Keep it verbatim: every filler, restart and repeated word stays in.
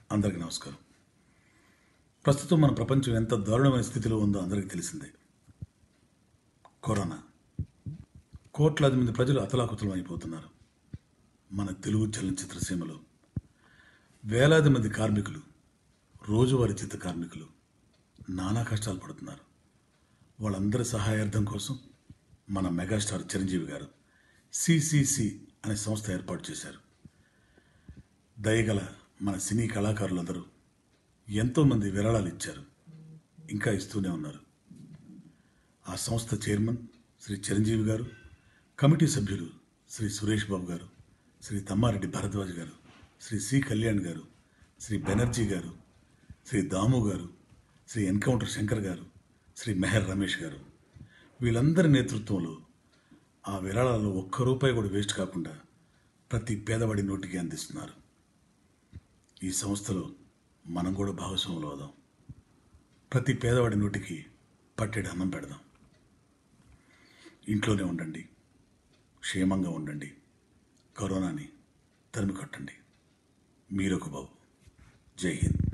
అందరికీ నమస్కారం. ప్రస్తుతం మన ప్రపంచం ఎంత దారుణమైన స్థితిలో ఉందో అందరికీ తెలిసిందే. కరోనా కోట్లాది మంది ప్రజలు అతలాకుతలం అయిపోతున్నారు. మన తెలుగు చలనచిత్ర సీమలో వేలాది మంది కార్మికులు, రోజువారీ చిత్ర కార్మికులు నానా కష్టాలు పడుతున్నారు. వాళ్ళందరి సహాయార్థం కోసం మన మెగాస్టార్ చిరంజీవి గారు సిసిసి అనే సంస్థ ఏర్పాటు చేశారు. దయగల మన సినీ కళాకారులందరూ ఎంతోమంది విరాళాలు ఇచ్చారు, ఇంకా ఇస్తూనే ఉన్నారు. ఆ సంస్థ చైర్మన్ శ్రీ చిరంజీవి గారు, కమిటీ సభ్యులు శ్రీ సురేష్ బాబు గారు, శ్రీ తమ్మారెడ్డి భరద్వాజ్ గారు, శ్రీ సి కళ్యాణ్ గారు, శ్రీ బెనర్జీ గారు, శ్రీ దాము గారు, శ్రీ ఎన్కౌంటర్ శంకర్ గారు, శ్రీ మెహర్ రమేష్ గారు, వీళ్ళందరి నేతృత్వంలో ఆ విరాళాలు ఒక్క రూపాయి కూడా వేస్ట్ కాకుండా ప్రతి పేదవాడి నోటికి అందిస్తున్నారు. ఈ సంస్థలో మనం కూడా భాగస్వాములు అవుదాం. ప్రతి పేదవాడి నోటికి పట్టెడు అన్నం పెడదాం. ఇంట్లోనే ఉండండి, క్షేమంగా ఉండండి, కరోనాని తరిమి కొట్టండి. మీరొక బాబు. జై హింద్.